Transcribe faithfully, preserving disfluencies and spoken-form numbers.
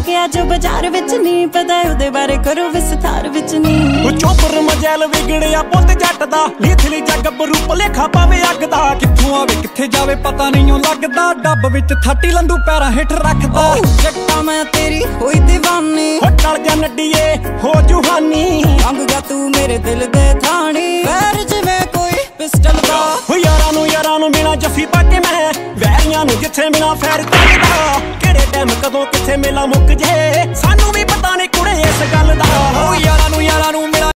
के जो बाजार विच नहीं पता उहदे बारे करो विस्तार विच नहीं। चोपर मजैल विगड़िया पुत जट दा लीथली जग बरूप लेखा पावे अग दा कित्थों आवे कित्थे जावे पता नहीं लगदा डब विच थाटी लंदू पैरां हेठ रखदा। जट्टा मैं तेरी होई दीवानी टल जा नड्डीए हो जुहानी अंग गा तू मेरे दिल दे थानी पैर जिवें कोई पिस्टल दा। यारां नू यारां नू बिना जफ्फी पाके मैं वैरियां नू जिथे बिना फैर करदा किहड़े टाइम कदों किथे मेला मुक जे सानू भी पता नहीं कुड़े इस गल दा। यारां नू यारां नू